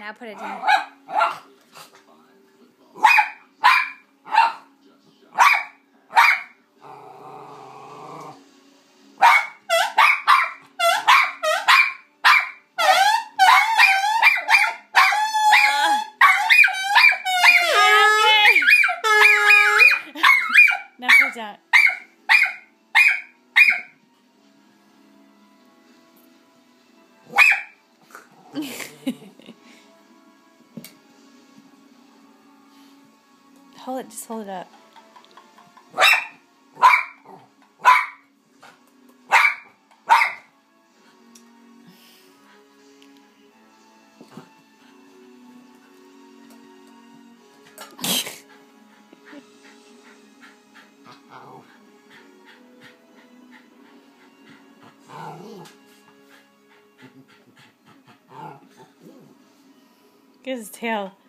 I'll put it down. Now put it down. Hold it, just hold it up. Get his tail.